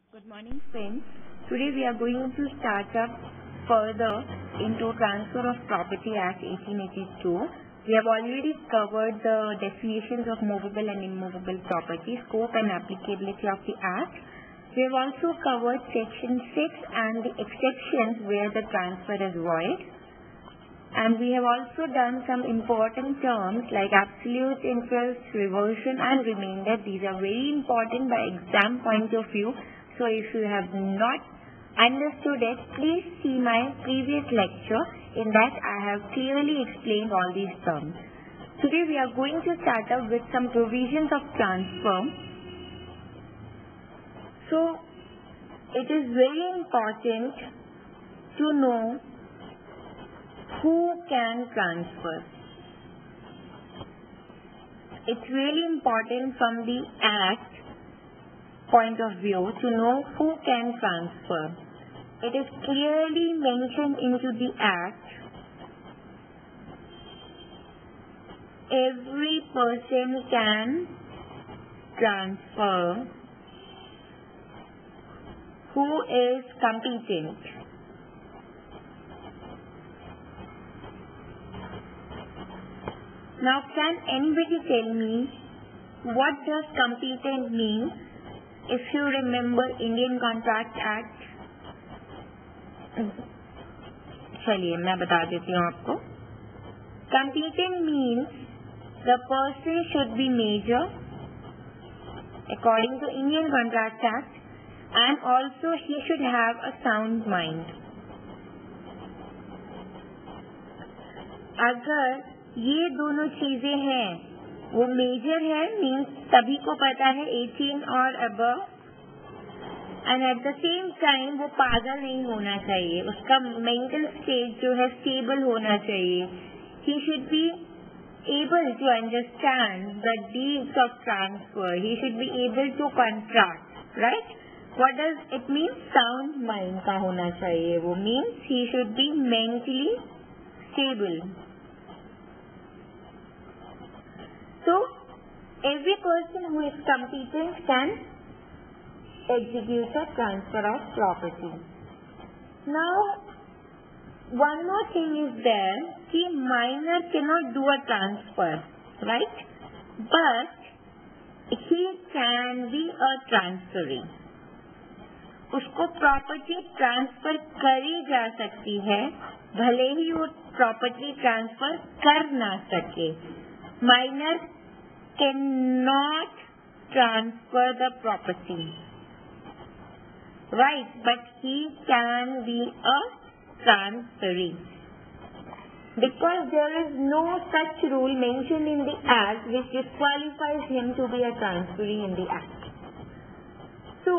Good morning, friends. Today we are going to start up further into Transfer of Property Act 1882. We have already covered the definitions of movable and immovable property, scope and applicability of the Act. We have also covered Section 6 and the exceptions where the transfer is void. And we have also done some important terms like absolute interest, reversion and remainder. These are very important by exam point of view. So if you have not understood it, please see my previous lecture. In that I have clearly explained all these terms. Today we are going to start up with some provisions of transfer. So it is very important to know who can transfer. It's really important from the Act point of view to know who can transfer. It is clearly mentioned into the Act. Every person can transfer who is competent. Now, can anybody tell me what does competent mean? If you remember Indian Contract Act, चलिए मैं बता देती हूँ आपको. Competent means the person should be major according to Indian Contract Act, and also he should have a sound mind. अगर ये दोनों चीजें हैं, वो मेजर है मीन्स सभी को पता है 18 और above, and at the same time वो पागल नहीं होना चाहिए, उसका मेंटल स्टेट जो है स्टेबल होना चाहिए. He should be able to understand the deeds of transfer. He should be able to contract, right? What does it mean? Sound mind का होना चाहिए. वो means he should be mentally stable. So, every person who is competent can execute a transfer of property. Now, one more thing is there, कि minor cannot do a transfer, right? But he can be a transferee. उसको property transfer करी जा सकती है, भले ही वो property transfer कर ना सके. Minor cannot transfer the property, right? But he can be a transferee. Because there is no such rule mentioned in the Act which disqualifies him to be a transferee in the Act. So,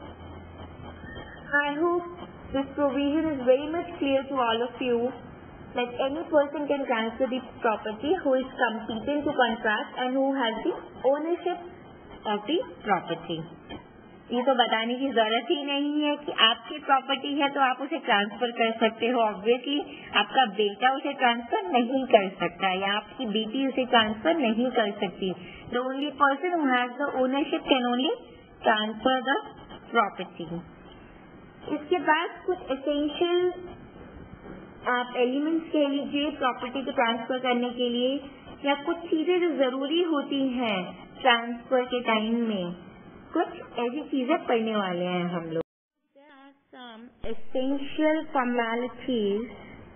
I hope this provision is very much clear to all of you. Like any person can transfer the property who is competent to contract and who has the ownership of the property. ये तो बताने की जरूरत ही नहीं है कि आपकी property है तो आप उसे ट्रांसफर कर सकते हो. ऑब्वियसली आपका बेटा उसे ट्रांसफर नहीं कर सकता या आपकी बेटी उसे ट्रांसफर नहीं कर सकती. The only person who has the ownership can only transfer the property. इसके बाद कुछ एसेंशियल आप एलिमेंट्स कह लीजिए प्रॉपर्टी को ट्रांसफर करने के लिए, या कुछ चीजें जो जरूरी होती हैं ट्रांसफर के टाइम में, कुछ ऐसी चीजें पढ़ने वाले हैं हम लोग. There are some essential formalities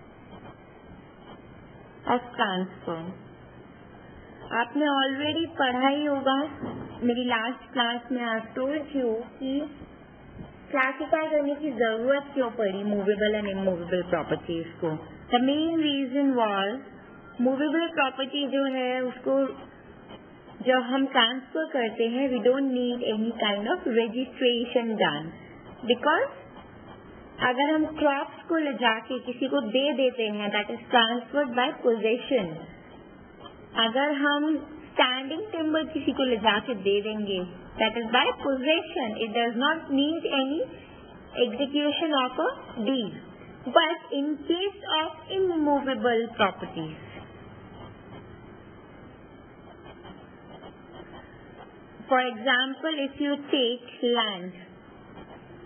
of transfer. आपने ऑलरेडी पढ़ा ही होगा. मेरी लास्ट क्लास में आई टोल्ड यू कि क्लासिफाई करने की जरूरत क्यों पड़ी मूवेबल एंड इमूवेबल प्रॉपर्टीज को. The main reason was movable property जो है उसको जब हम ट्रांसफर करते हैं we don't need any kind of registration done. Because अगर हम क्रॉप्स को ले जाके किसी को दे देते हैं that is transferred by possession. अगर हम स्टैंडिंग टिम्बर किसी को ले जाके दे देंगे that is by possession. It does not need any execution of a deed. But in case of immovable properties, for example, if you take land,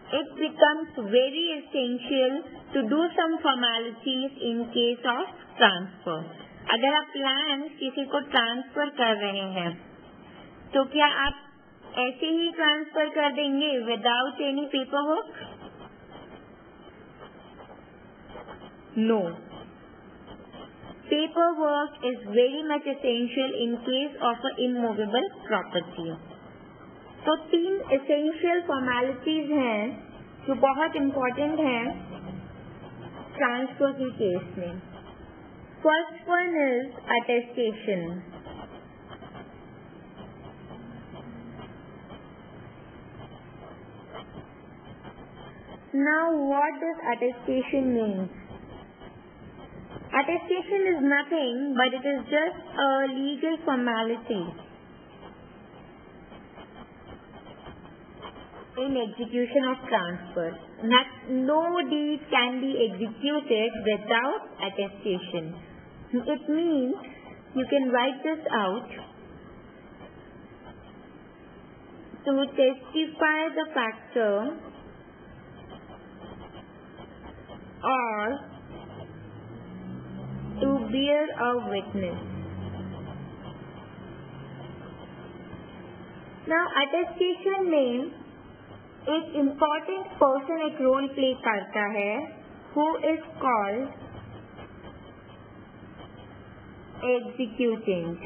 it becomes very essential to do some formalities in case of transfer. अगर आप land किसी को transfer कर रहे हैं, तो क्या आप ऐसे ही transfer कर देंगे without any paperwork? No. Paperwork is very much essential in case of an immovable property. तो 3 essential formalities हैं जो बहुत important हैं ट्रांसफर की केस में. First one is attestation. Now what does attestation mean? Attestation is nothing but it is just a legal formality in execution of transfer. No deed can be executed without attestation. It means you can write this out to testify the factor or to bear a witness. Now attestation में एक important person एक role play करता है who is called executant.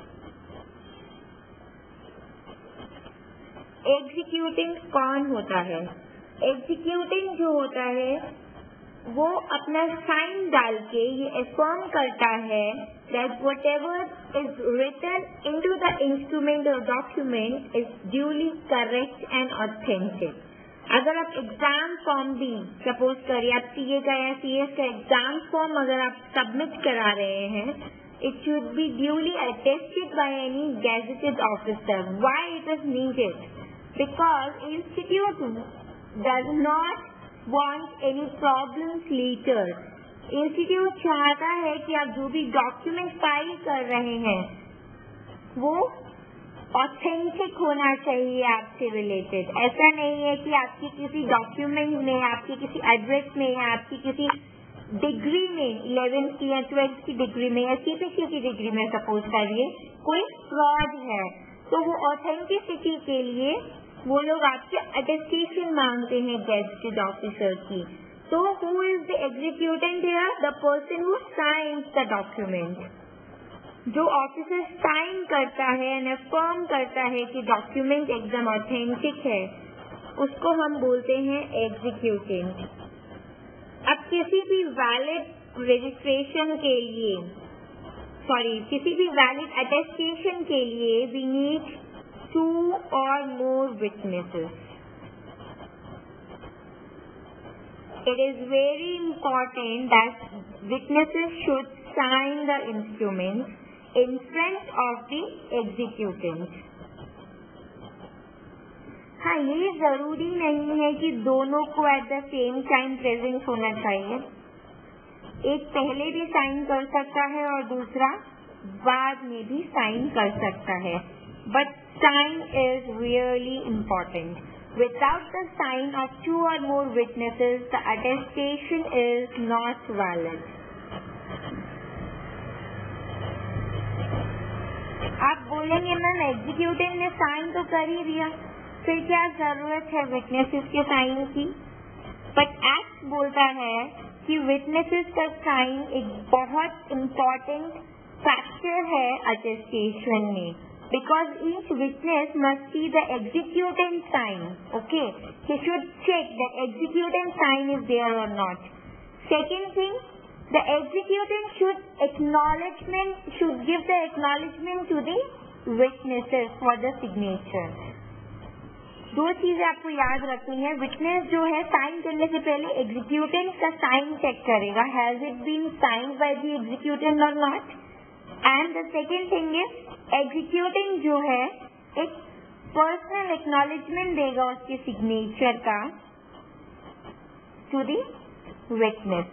Executant कौन होता है? Executant जो होता है वो अपना साइन डाल के ये affirm करता है that whatever is written into the instrument or document is duly correct and authentic. अगर आप एग्जाम फॉर्म भी सपोज करिए आप सीए का या सीएस का एग्जाम फॉर्म अगर आप सबमिट करा रहे हैं, it should be duly attested by any gazetted officer. Why it is needed? Because institute does not want any problems later. Institute चाहता है कि आप जो भी डॉक्यूमेंट फाइल कर रहे हैं वो ऑथेंटिक होना चाहिए आपसे रिलेटेड. ऐसा नहीं है कि आपकी किसी डॉक्यूमेंट में, आपकी किसी एड्रेस में या आपकी किसी डिग्री में 11th की या 12th की डिग्री में या सीपीसी की डिग्री में सपोज करिए कोई फ्रॉड है, तो वो ऑथेंटिसिटी के लिए वो लोग आपसे अटेस्टेशन मांगते हैं गेजेटेड ऑफिसर की. So who is the executant here? The person who signs the document. जो ऑफिसर साइन करता है and affirm करता है कि डॉक्यूमेंट एकदम ऑथेंटिक है, उसको हम बोलते हैं executant. अब किसी भी वैलिड रजिस्ट्रेशन के लिए, किसी भी वैलिड अटेस्टेशन के लिए we need 2 or more witnesses. It is very important that witnesses should sign the instrument in front of the executant. हाँ, ये जरूरी नहीं है कि दोनों को at the same time present होना चाहिए. एक पहले भी साइन कर सकता है और दूसरा बाद में भी साइन कर सकता है. But sign is really important. Without the sign of 2 or more witnesses, the attestation is not valid. आप बोलेंगे मैम एग्जीक्यूटिव ने साइन तो कर ही दिया, फिर क्या जरूरत है विटनेसेस के साइन की? बट एक्ट बोलता है कि विटनेसेस का साइन एक बहुत इम्पोर्टेंट फैक्टर है अटेस्टेशन में. Because each witness must see the executant sign. Okay, he should check that executant sign is there or not. Second thing, the executant should give the acknowledgement to the witnesses for the signature. 2 चीजें आपको याद रखनी है. Witness जो है sign करने से पहले एग्जीक्यूटेंट का साइन चेक करेगा, has it been signed by the executant और not. And the second thing is executing जो है एक पर्सनल एक्नॉलेजमेंट देगा उसके सिग्नेचर का to the witness.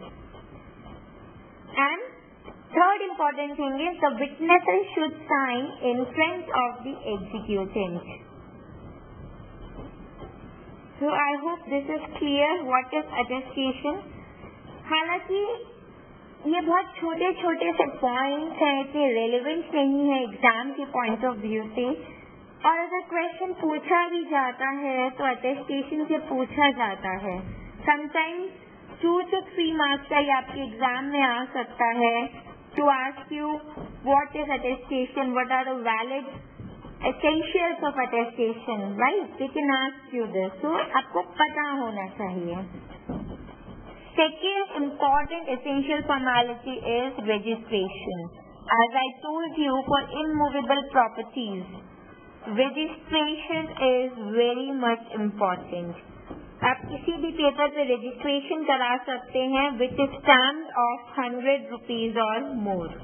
And third important thing is the witnesses should sign in front of the executant. So I hope this is clear what is attestation. हालांकि ये बहुत छोटे छोटे से पॉइंट्स हैं, इतने रेलेवेंट नहीं है एग्जाम के पॉइंट ऑफ व्यू से, और अगर क्वेश्चन पूछा भी जाता है तो अटेस्टेशन से पूछा जाता है. समटाइम्स 2 to 3 मार्क्स का ये आपके एग्जाम में आ सकता है to ask you what is attestation, what are the valid essentials of attestation, right? They can ask you this, so आपको पता होना चाहिए. Second important essential formality is registration. As I told you, for immovable properties, registration is very much important. आप किसी भी paper पे registration करा सकते हैं which is stamped of 100 rupees और मोर.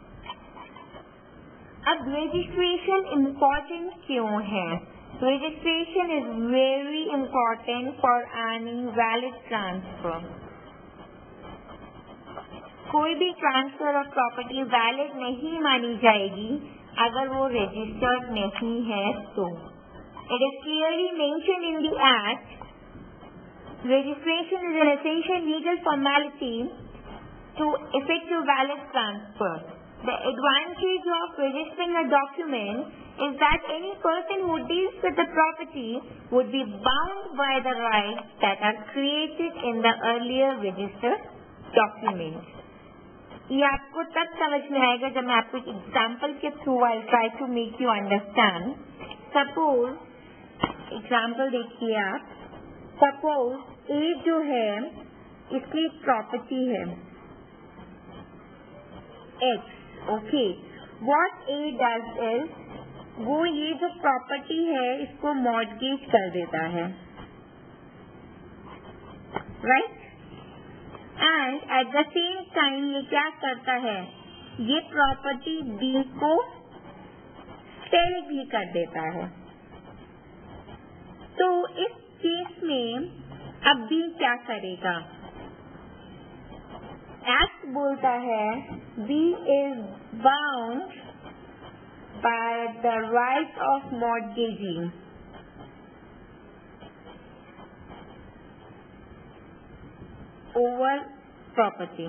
अब रजिस्ट्रेशन इम्पोर्टेंट क्यों है? Registration is very important for any valid transfer. कोई भी ट्रांसफर ऑफ प्रॉपर्टी वैलिड नहीं मानी जाएगी अगर वो रजिस्टर्ड नहीं है तो. It is clearly mentioned in the act. Registration is an essential legal formality to effect a valid transfer. The advantage of registering a document is that any person who deals with the property would be bound by the rights that are created in the earlier registered document. ये आपको तब समझ में आएगा जब मैं आपको एक एग्जाम्पल के through I'll try to make you understand. Suppose example देखिए आप. Suppose A जो है इसकी प्रॉपर्टी है X. Okay, what A does is वो ये जो प्रॉपर्टी है इसको मॉर्गेज कर देता है, right? And at the same time ये क्या करता है, ये प्रॉपर्टी B को सेल भी कर देता है. तो इस केस में अब B क्या करेगा? एक्ट बोलता है B is bound by the right of mortgaging. Over property.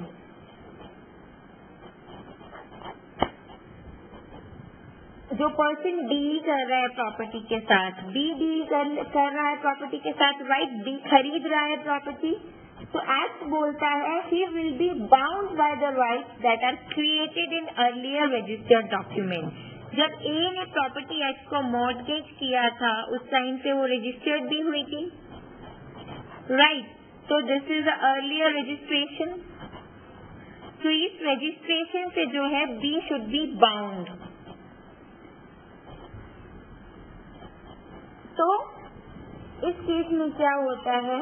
जो पर्सन डील कर रहा है प्रॉपर्टी के साथ, बी डील कर रहा है प्रॉपर्टी के साथ, राइट? बी खरीद रहा है प्रॉपर्टी, तो एक्ट बोलता है he will be bound by the rights that are created in earlier registered document. जब ए ने प्रॉपर्टी एक्ट को मॉर्गेज किया था उस टाइम पे वो रजिस्टर्ड भी हुई थी, राइट? तो this is the earlier registration. तो इस रजिस्ट्रेशन से जो है बी शुड बी बाउंड. तो इस केस में क्या होता है,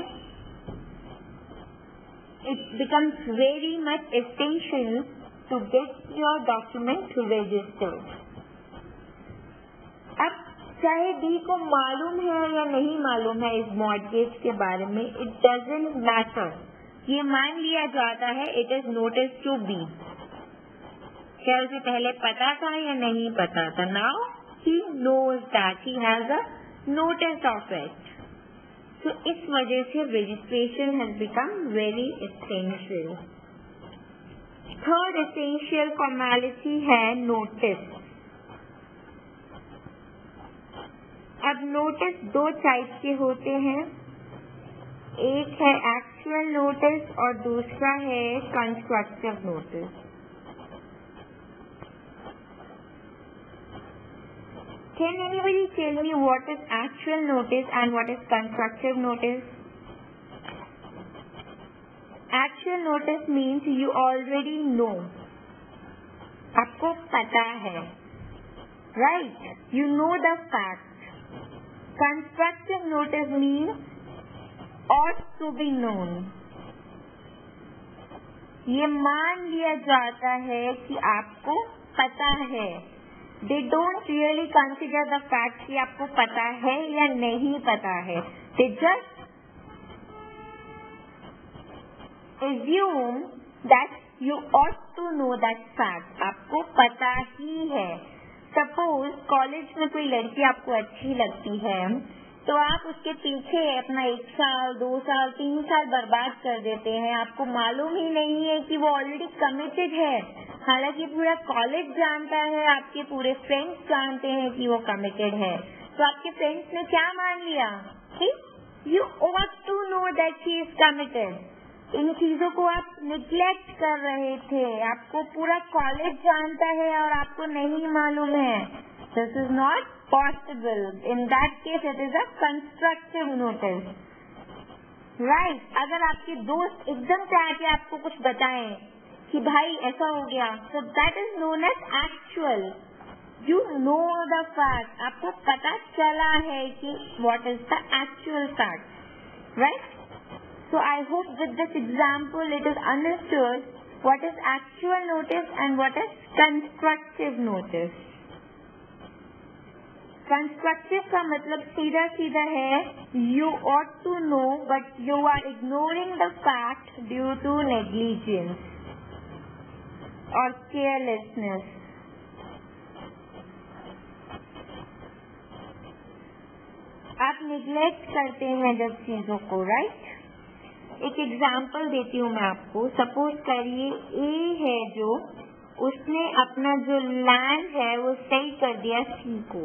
it becomes very much essential to get your document registered. अब चाहे डी को मालूम है या नहीं मालूम है इस मॉर्गेज के बारे में, इट डजंट मैटर. ये मान लिया जाता है it is notice to be. क्या उसे पहले पता था या नहीं पता था? Now he knows that he has a notice of it. So इस वजह से registration has become very essential. Third essential formality है notice. अब notice दो टाइप के होते हैं, एक है actual notice और दूसरा है constructive notice. Can anybody tell me what is actual notice and what is constructive notice? Actual notice means you already know. आपको पता है, right? You know the fact. Constructive notice means ought to be known. ये मान लिया जाता है कि आपको पता है. They don't really consider the fact कि आपको पता है या नहीं पता है. They just assume that you ought to know that fact. आपको पता ही है. Suppose कॉलेज में कोई लड़की आपको अच्छी लगती है तो आप उसके पीछे अपना 1 साल 2 साल 3 साल बर्बाद कर देते हैं। आपको मालूम ही नहीं है कि वो ऑलरेडी कमिटेड है, हालांकि पूरा कॉलेज जानता है, आपके पूरे फ्रेंड्स जानते हैं कि वो कमिटेड है। तो आपके फ्रेंड्स ने क्या मान लिया कि you ought to know that she is committed। इन चीजों को आप निग्लेक्ट कर रहे थे। आपको पूरा कॉलेज जानता है और आपको नहीं मालूम है। This is not possible. In that case it is a constructive notice, right. अगर आपके दोस्त एकदम से आके आपको कुछ बताएं कि भाई ऐसा हो गया, so that is known as actual। You know the fact, आपको पता चला है कि what is the actual fact, right? So I hope with this example it is understood what is actual notice and what is constructive notice। Constructive का मतलब सीधा सीधा है you ought to know but you are ignoring the fact due to negligence or carelessness। आप neglect करते हैं जब चीजों को, राइट। एक एग्जाम्पल देती हूँ मैं आपको। सपोज करिए ए है जो, उसने अपना जो लैंड है वो सेल कर दिया सी को,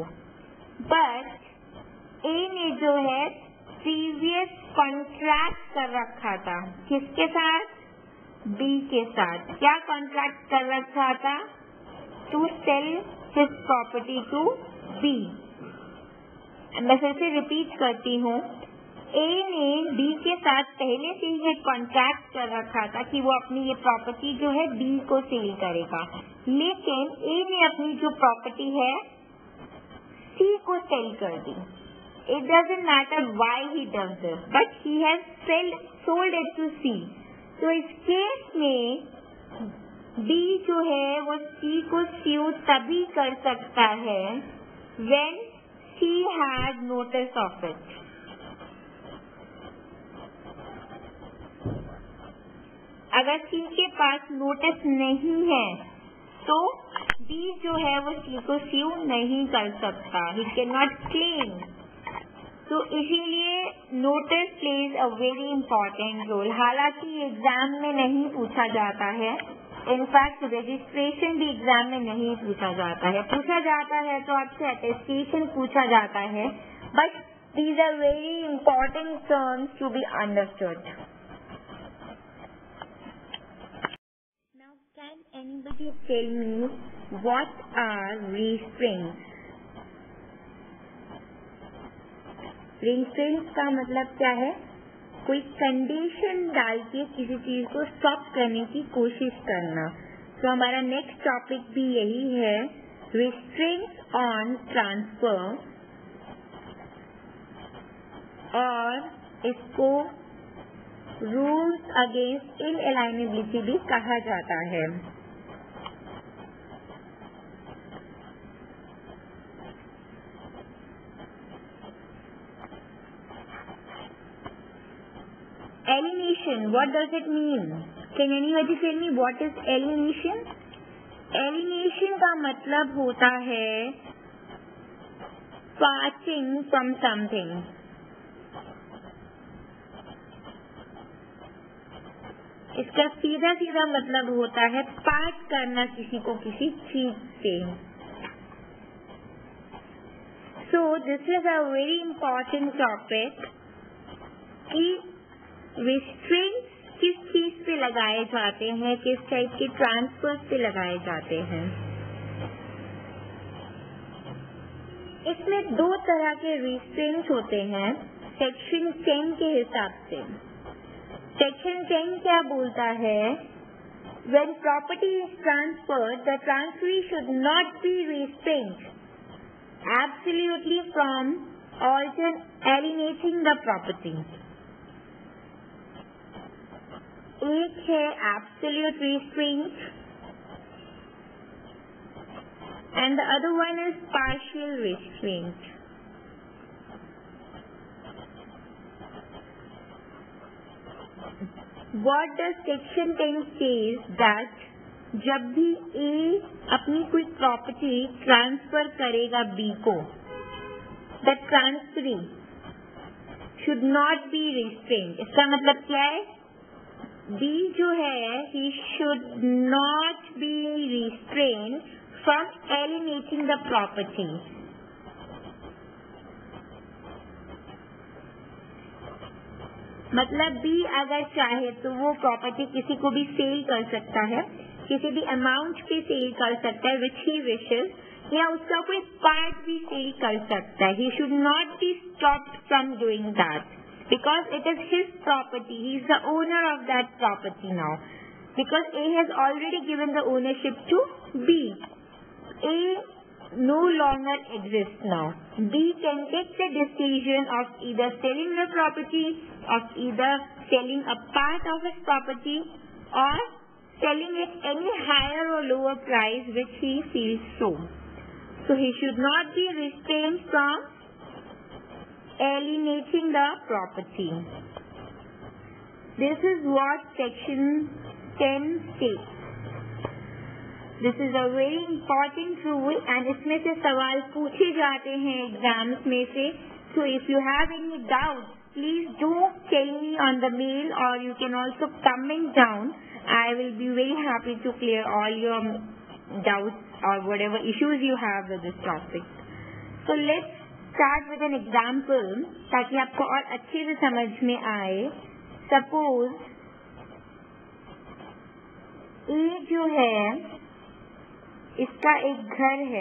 बट ए ने जो है प्रीवियस कॉन्ट्रैक्ट कर रखा था किसके साथ, बी के साथ। क्या कॉन्ट्रैक्ट कर रखा था, to sell his property to be. मैं फिर से रिपीट करती हूँ, ए ने बी के साथ पहले से ही एक कॉन्ट्रैक्ट कर रखा था कि वो अपनी ये प्रॉपर्टी जो है बी को सेल करेगा, लेकिन ए ने अपनी जो प्रॉपर्टी है सी को सेल कर दी। It doesn't matter why he does this, but he has sold it to C. तो इस केस में बी जो है वो सी को स्यू तभी कर सकता है when C had notice of it. अगर सी के पास नोटिस नहीं है तो बी जो है वो सी को स्यू नहीं कर सकता, ही कैन नॉट क्लेम। तो इसीलिए notice plays a very important role. हालांकि एग्जाम में नहीं पूछा जाता है, इनफैक्ट रजिस्ट्रेशन भी एग्जाम में नहीं पूछा जाता है। पूछा जाता है तो आपसे अटेस्टेशन पूछा जाता है, but these are very important terms to be understood. Now can anybody tell me what are restraints? restraints का मतलब क्या है, कोई कंडीशन डाल के किसी चीज को स्टॉप करने की कोशिश करना। तो हमारा नेक्स्ट टॉपिक भी यही है, रिस्ट्रेंट्स ऑन ट्रांसफर, और इसको रूल्स अगेंस्ट इनएलाइनेबिलिटी भी कहा जाता है। Alienation, what does it mean? Can anybody tell me what is alienation? Alienation का मतलब होता है parting from something। इसका सीधा सीधा मतलब होता है पार्ट करना किसी को किसी चीज से। So this is a very important topic कि रिस्ट्रेंट्स किस चीज पे लगाए जाते हैं, किस टाइप के ट्रांसफर पे लगाए जाते हैं। इसमें 2 तरह के रिस्ट्रेंट्स होते हैं सेक्शन 10 के हिसाब से। सेक्शन 10 क्या बोलता है, when property is transferred, the transferee should not be restrained absolutely from alienating the property। एक है absolute restraint and the other one is partial restraint। What does section 10 says that जब भी A अपनी कोई property transfer करेगा B को, the transferee should not be restrained. इसका मतलब क्या है? B जो है, he should not be restrained from alienating the property. मतलब B अगर चाहे तो वो प्रॉपर्टी किसी को भी सेल कर सकता है, किसी भी अमाउंट पे सेल कर सकता है which he wishes, या उसका कोई पार्ट भी सेल कर सकता है. He should not be stopped from doing that because it is his property. He is the owner of that property now because A has already given the ownership to B. A no longer exists now. B can take the decision of either selling the property, of either selling a part of his property, or selling it any higher or lower price which he feels so. So he should not be restrained from alienating the property. This is what section 10 states. This is a very important rule and इसमें से सवाल पूछे जाते हैं exams में से. So if you have any doubts, please do tell me on the mail or you can also comment down. I will be very happy to clear all your doubts or whatever issues you have with this topic. So let's start with an example ताकि आपको और अच्छे से समझ में आए. Suppose A जो है इसका एक घर है.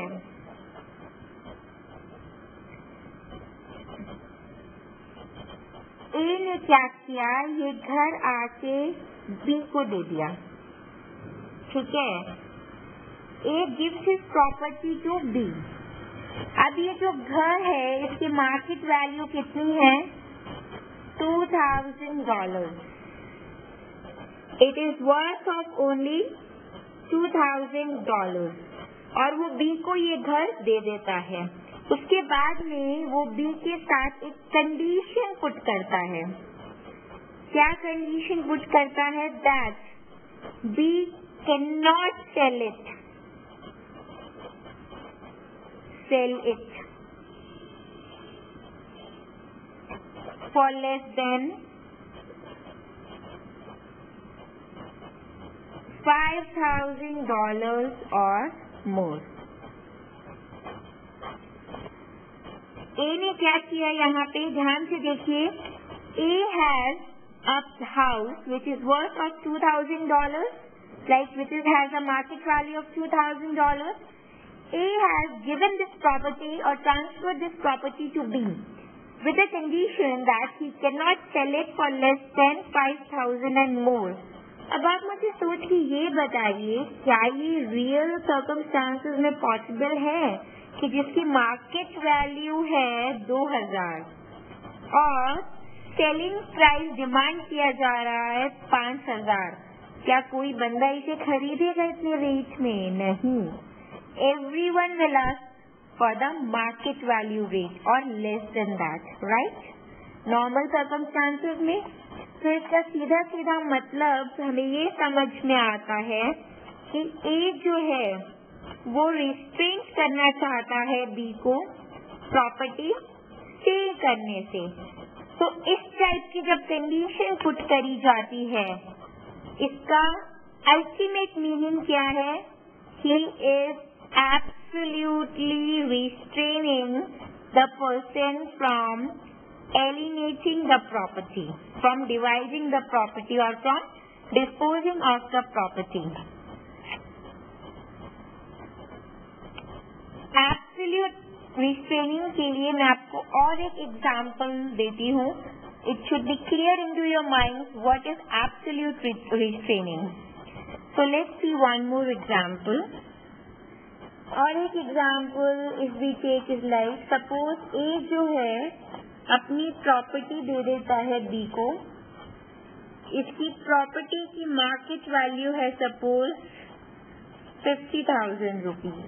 A ने क्या किया, ये घर आके B को दे दिया. ठीक है. A gives his property to B. अब ये जो घर है इसकी मार्केट वैल्यू कितनी है? $2,000. It is worth of only $2,000 और वो B को ये घर दे देता है. उसके बाद में वो B के साथ एक कंडीशन पुट करता है. क्या कंडीशन पुट करता है? That B cannot sell it for less than $5,000 or more. A ने क्या किया यहाँ पे ध्यान से देखिए. A has a house which is worth of $2,000, has a market value of $2,000. A has given this property or transferred this property to B with the condition that he cannot sell it for less than $5,000 and more. अब आप मुझे सोच के ये बताइए, क्या ये real circumstances में पॉसिबल है कि जिसकी मार्केट वैल्यू है 2,000 और सेलिंग प्राइस डिमांड किया जा रहा है 5,000? क्या कोई बंदा इसे खरीदेगा इतने रेट में? नहीं. Everyone will ask for the market value rate और less than that, right? Normal circumstances में. तो इसका सीधा सीधा मतलब हमें ये समझ में आता है कि A जो है वो रिस्ट्रेंट करना चाहता है B को प्रॉपर्टी सेल करने से. तो इस टाइप की जब कंडीशन पुट करी जाती है, इसका अल्टीमेट मीनिंग क्या है? He is absolutely restraining the person from alienating the property, from dividing the property or from disposing of the property. Absolute restraining के लिए मैं आपको और एक एग्जाम्पल देती हूँ. It should be clear into your mind what is absolute restraining. So let's see one more example. और एक example if we take is like suppose A जो है अपनी प्रॉपर्टी दे देता है B को. इसकी प्रॉपर्टी की मार्केट वैल्यू है सपोज 50,000 रुपीज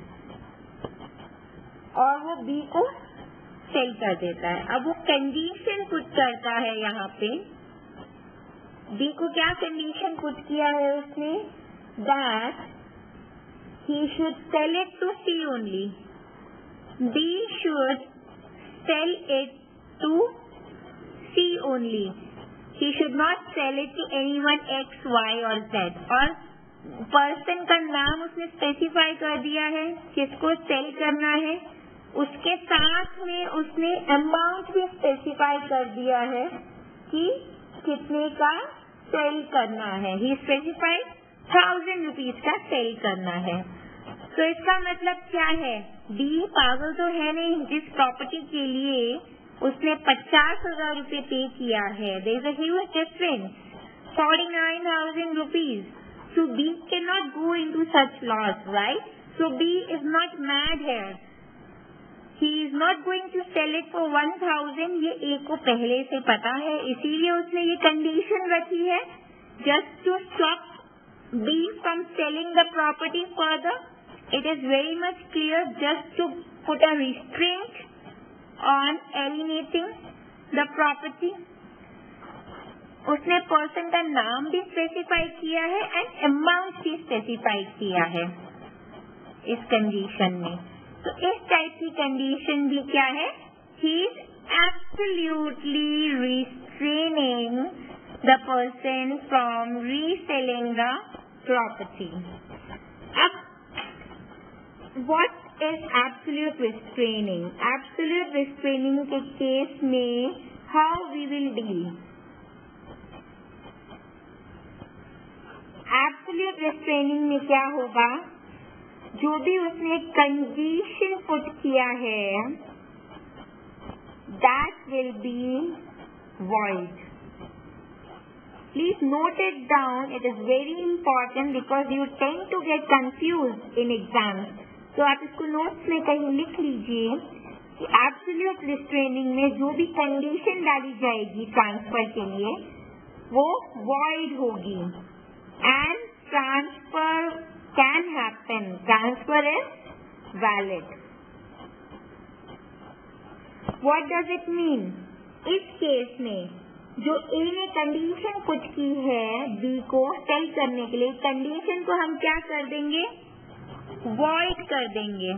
और वो B को सेल कर देता है. अब वो कंडीशन पुट करता है यहाँ पे. B को क्या कंडीशन पुट किया है उसने? That he should sell it to C only. B should sell it to C only. He should not sell it to anyone X, Y or Z. और पर्सन का नाम उसने स्पेसिफाई कर दिया है किसको सेल करना है, उसके साथ में उसने अमाउंट भी स्पेसिफाई कर दिया है कि कितने का सेल करना है. ही स्पेसिफाइड 1000 रुपीज का सेल करना है. तो इसका मतलब क्या है, डी पागल तो है नहीं, जिस प्रॉपर्टी के लिए उसने 50,000 रुपये पे किया है, there is a huge difference, 49,000 rupees. So B cannot go into such loss, right? So B is not mad here. He is not going to sell it for 1,000. ये A को पहले से पता है, इसीलिए उसने ये कंडीशन रखी है, just to stop B from selling the property further. It is very much clear, just to put a restraint on alienating the property. उसने पर्सन का नाम भी स्पेसिफाई किया है एंड अमाउंट भी स्पेसिफाई किया है इस कंडीशन में. तो इस टाइप की कंडीशन भी क्या है, he is absolutely restraining the person from reselling the property. अब what is absolute restraining? Absolute restraining के केस में how we will deal. Absolute restraining में क्या होगा, जो भी उसने कंडीशन पुट किया है that will be void. Please note it down, it is very important because you tend to get confuse in exam. तो आप इसको नोट्स में कहीं लिख लीजिए कि एब्सोल्यूट रिस्ट्रेनिंग में जो भी कंडीशन डाली जाएगी ट्रांसफर के लिए वो वॉइड होगी. And transfer can happen. Transfer is valid. What does it mean? इस केस में जो A ने कंडीशन पुट की है B को सेल करने के लिए, कंडीशन को हम क्या कर देंगे, void कर देंगे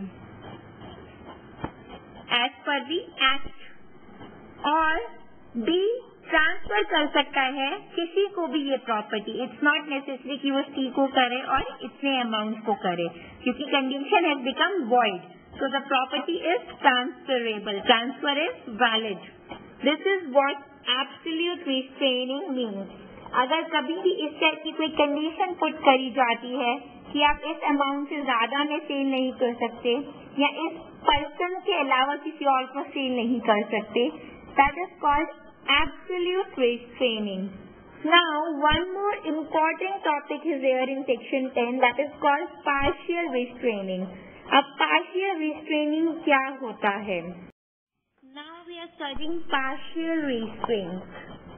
as per the act. और B ट्रांसफर कर सकता है किसी को भी ये प्रॉपर्टी. इट्स नॉट नेसेसरी कि वो सी को करे और इतने अमाउंट को करे, क्योंकि condition has become void. So the property is transferable, transfer is valid. This is what absolute restraining means. अगर कभी भी इस टाइप की कोई कंडीशन पुट करी जाती है कि आप इस अमाउंट से ज्यादा में सेल नहीं कर सकते या इस पर्सन के अलावा किसी और को सेल नहीं कर सकते, that is called absolute restraining. Now one more important topic is there in section 10, that is called partial restraining. अब partial restraining क्या होता है? Now we are studying partial restraint.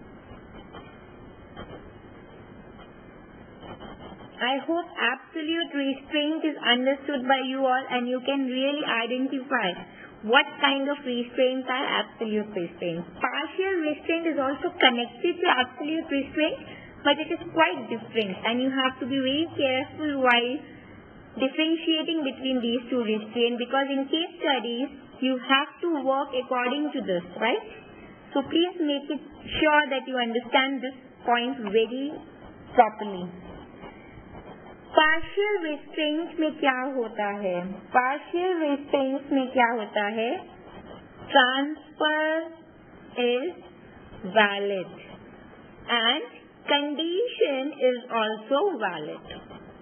I hope absolute restraint is understood by you all and you can really identify what kind of restraints are absolute restraints. Partial restraint is also connected to absolute restraint, but it is quite different and you have to be very careful while differentiating between these two restraints, because in case studies you have to work according to this, right? So please make it sure that you understand this point very properly. Partial restraint में क्या होता है? Partial restraint में क्या होता है? Transfer is valid and condition is also valid.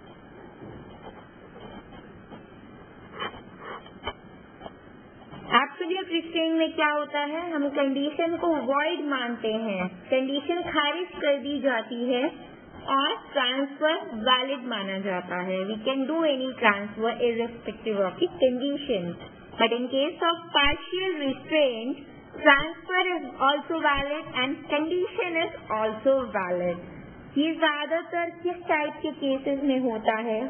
Absolute restraint में क्या होता है, हम कंडीशन को वॉइड मानते हैं, कंडीशन खारिज कर दी जाती है और ट्रांसफर वैलिड माना जाता है. We can do any transfer irrespective of the condition, but in case of partial restraint transfer is also valid and condition is also valid. ये ज्यादातर किस टाइप के केसेस में होता है?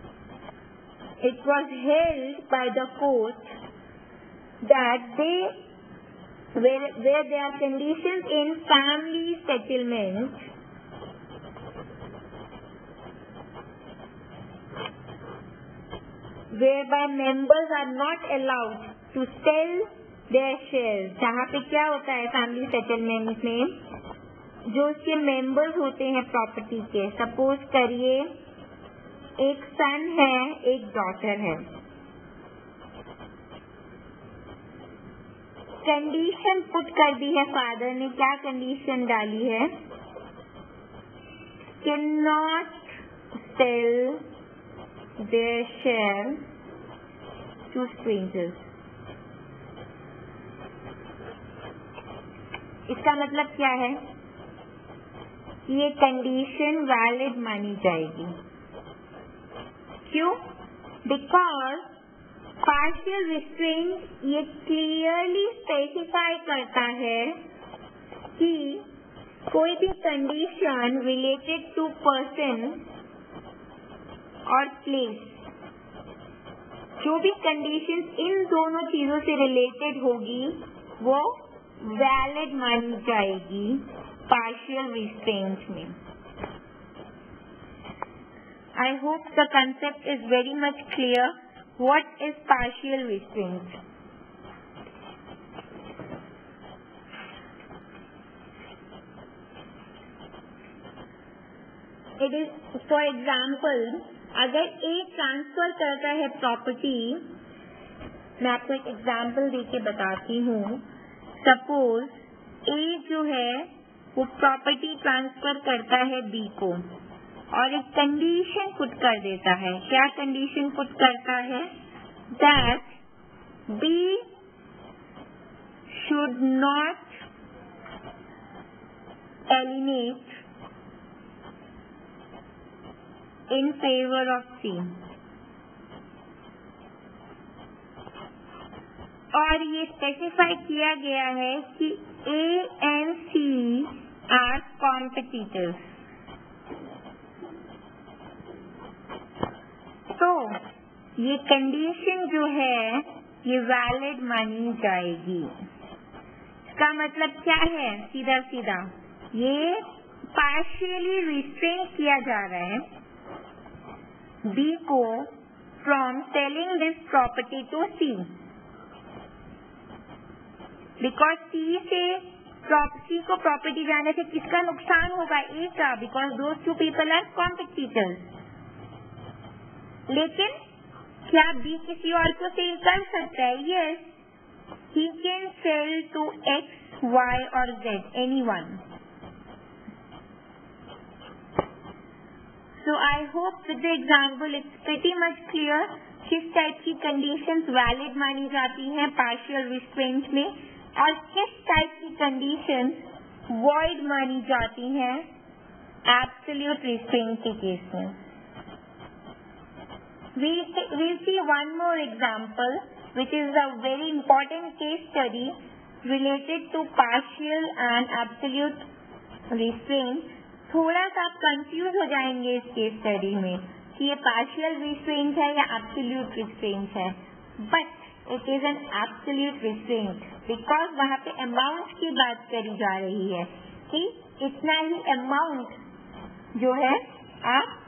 It was held by the court that they where there are conditions in family settlement whereby members are not allowed to sell their shares, जहाँ पे क्या होता है फैमिली सेटलमेंट में, जो उसके मेंबर्स होते हैं प्रॉपर्टी के, सपोज करिए एक सन है एक डॉटर है, कंडीशन पुट कर दी है फादर ने, क्या कंडीशन डाली है, can not sell their share to strangers. इसका मतलब क्या है, ये कंडीशन वैलिड मानी जाएगी. क्यों? बिकॉज पार्शियल रिस्ट्रेंट ये क्लियरली स्पेसिफाई करता है कि कोई भी कंडीशन रिलेटेड टू पर्सन और प्लेस, जो भी कंडीशन इन दोनों चीजों से रिलेटेड होगी वो वैलिड मानी जाएगी पार्शियल रिस्ट्रेंट में. I hope the concept is very much clear. What is partial restraint? It is, for example, अगर ए ट्रांसफर करता है प्रॉपर्टी, मैं आपको एक एग्जाम्पल देके बताती हूँ. सपोज ए जो है वो प्रॉपर्टी ट्रांसफर करता है बी को और एक कंडीशन पुट कर देता है. क्या कंडीशन पुट करता है? That B should not alienate in favor of C. और ये स्पेसिफाई किया गया है कि A and C are competitors. तो ये कंडीशन जो है ये वैलिड मानी जाएगी. इसका मतलब क्या है? सीधा सीधा ये पार्शियली रिस्ट्रेन किया जा रहा है B को from selling this property to C, because C को प्रॉपर्टी जाने से किसका नुकसान होगा? A का, because those two people are competitors. लेकिन क्या B किसी और को सेल कर सकता है? Yes, he can sell to X, Y or Z, anyone. So I hope with the example it's pretty much clear किस टाइप की कंडीशंस वैलिड मानी जाती हैं पार्शियल रिस्ट्रेंट में और किस टाइप की कंडीशंस वॉइड मानी जाती हैं एब्सोल्यूट रिस्ट्रेंट के केस में. We'll see one more example which is a very important case study related to partial and absolute restraint. थोड़ा सा आप कंफ्यूज हो जाएंगे इस केस स्टडी में कि ये पार्शियल रिस्ट्रेंट है या एब्सोल्यूट रिस्ट्रेंट है, but it is an absolute restraint because वहाँ पे अमाउंट की बात करी जा रही है कि इतना ही अमाउंट जो है आप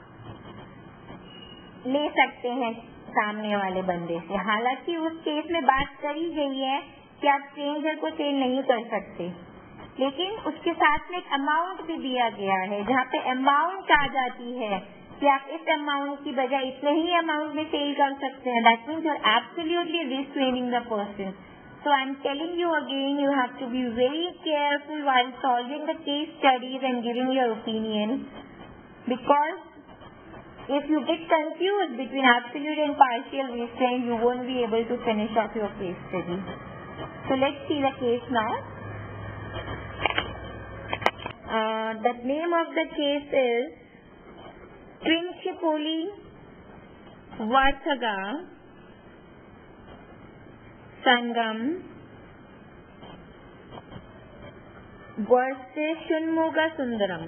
ले सकते हैं सामने वाले बंदे से. हालांकि उस केस में बात करी गई है कि आप स्ट्रेंजर को सेल नहीं कर सकते, लेकिन उसके साथ में एक अमाउंट भी दिया गया है जहाँ पे अमाउंट आ जाती है कि आप इस अमाउंट की बजाय इतने ही अमाउंट में सेल कर सकते हैं. That means you are absolutely restraining the person. So I am telling you again, you have to be very careful while solving the case studies and giving your opinion, because if you get confused between absolute and partial restraint, you won't be able to finish off your case study. So let's see the case now. The name of the case is Principoli Varthaga Sangam versus Shunmuga Sundaram.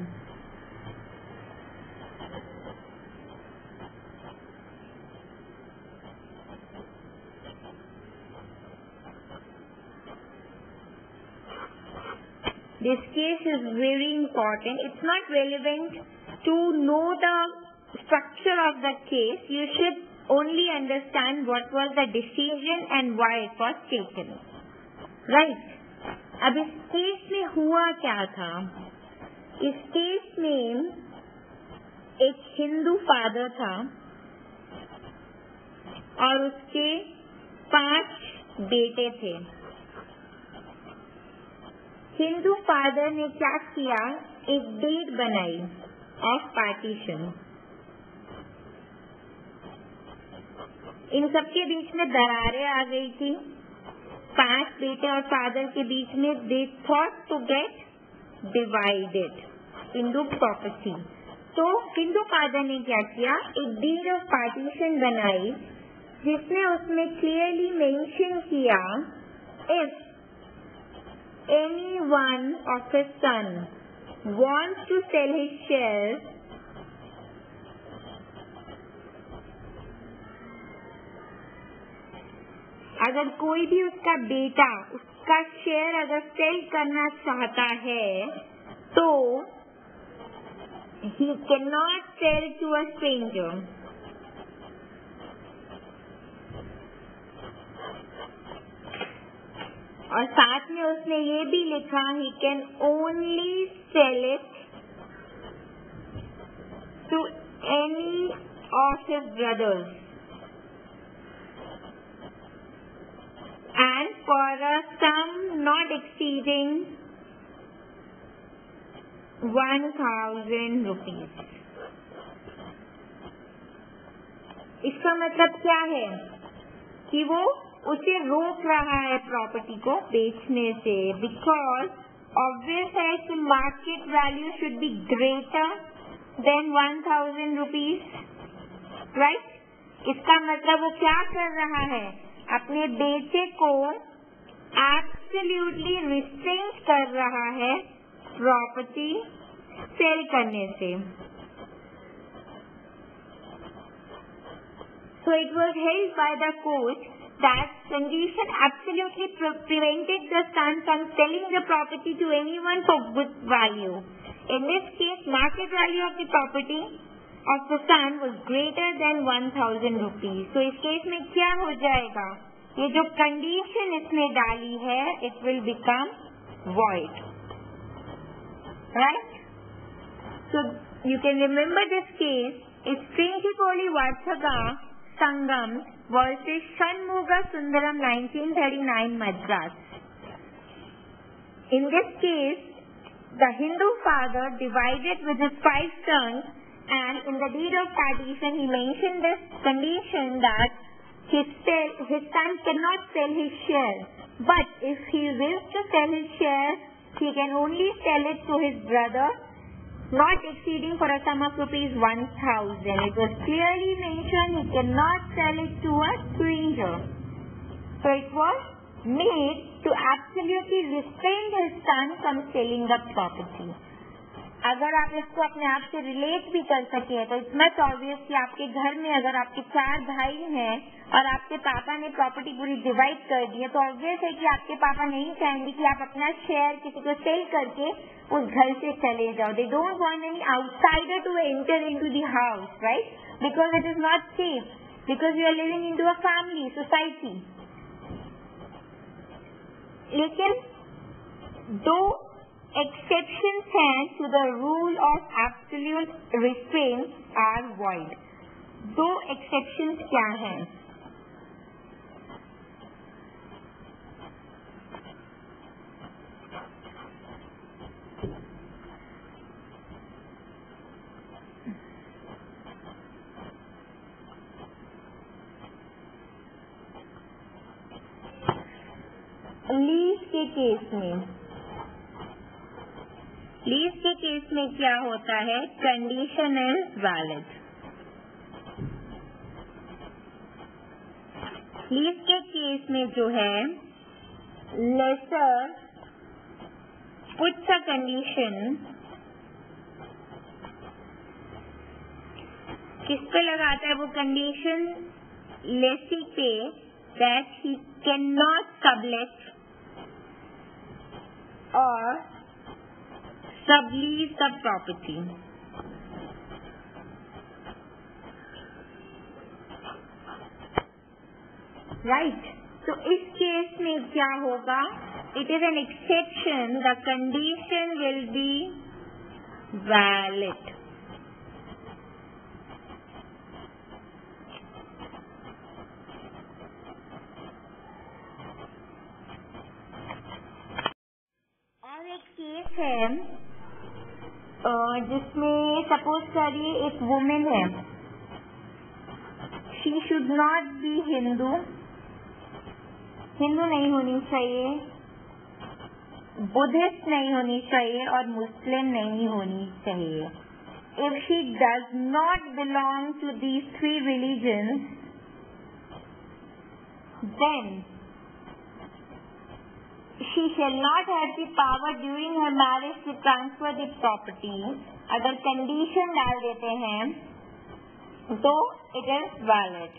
This case is very important. It's not relevant to know the structure of the case. You should only understand what was the decision and why it was taken. Right. अब इस case में हुआ क्या था? इस case में एक Hindu father था और उसके 5 बेटे थे। हिंदू फादर ने क्या किया? एक डेट बनाई ऑफ पार्टीशन। इन सबके बीच में दरारें आ गई थी। 5 बेटे और फादर के बीच में they thought to get divided into property. तो हिंदू फादर ने क्या किया? एक डेट ऑफ पार्टीशन बनाई जिसमें उसमें क्लियरली मेंशन किया, if any one of his son wants to sell his shares, अगर कोई भी उसका बेटा उसका शेयर अगर सेल करना चाहता है तो he cannot sell to a stranger. और साथ में उसने ये भी लिखा, he can only sell it to any of his brothers and for a sum not exceeding 1,000 rupees. इसका मतलब क्या है कि वो उसे रोक रहा है प्रॉपर्टी को बेचने से, बिकॉज ऑब्वियस है कि market value should be greater than 1,000 rupees, right. इसका मतलब वो क्या कर रहा है? अपने बेटे को एब्सोल्युटली रिस्ट्रेंट कर रहा है प्रॉपर्टी सेल करने से। So it was held by the court that condition absolutely prevented the son from selling the property to anyone for good value. In this case, market value of the property of the son was greater than 1,000 rupees. So इस case में क्या हो जाएगा? ये जो condition इसने डाली है, it will become void, right? So you can remember this case. It's Principoli Varthaga Sangam versus Shanmuga Sundaram 1939 Madras. In this case, the Hindu father divided with his 5 sons, and in the deed of partition he mentioned this condition that his son cannot sell his share, but if he wills to sell his share, he can only sell it to his brother, not exceeding for a sum of rupees 1,000. It was clearly mentioned he cannot sell it to a stranger. So it was made to absolutely restrain his son from selling the property. अगर आप इसको अपने आप से relate भी कर सके तो इट्स मच ऑब्वियस कि आपके घर में अगर आपके 4 भाई हैं और आपके पापा ने प्रॉपर्टी पूरी डिवाइड कर दी है, तो ऑब्वियस है कि आपके पापा नहीं चाहेंगे कि आप अपना शेयर किसी को सेल करके उस घर से चले जाओ. They don't want any outsider to enter into the house, right? Because it is not safe. Because you are living into a family, society. लेकिन 2 exceptions हैं to the rule of absolute restraint are void. 2 exceptions क्या हैं? Lease के case में क्या होता है? Condition is valid. Lease के केस में जो है लेसर पुट्स अ कंडीशन किस पे लगाता है? वो कंडीशन लेसी पे that he can not sublet or sublease the property. Right? तो इस केस में क्या होगा? it is an exception, the condition will be valid. और एक केस है जिसमें सपोज करिए एक वुमेन है, she should not be Hindu नहीं होनी चाहिए, बुद्धिस्ट नहीं होनी चाहिए और मुस्लिम नहीं होनी चाहिए. If she does not belong to these three religions, then she shall not have the power during her marriage to transfer the property. अगर कंडीशन डाल देते हैं तो it is valid.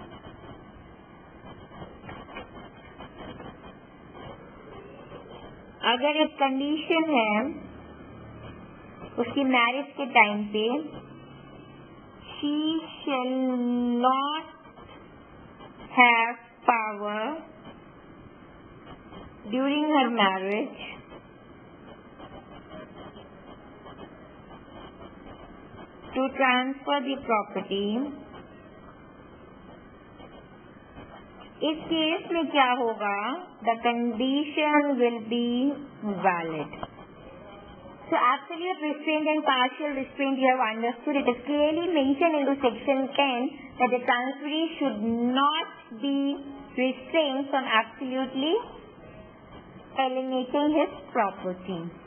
अगर एक कंडीशन है उसकी मैरिज के टाइम पे, she shall not have power during her marriage to transfer the property. इस केस में क्या होगा? The condition will be valid. So absolute restraint and partial restraint you have understood. It is clearly mentioned into section 10 that the transferee should not be restrained from absolutely alienating his property.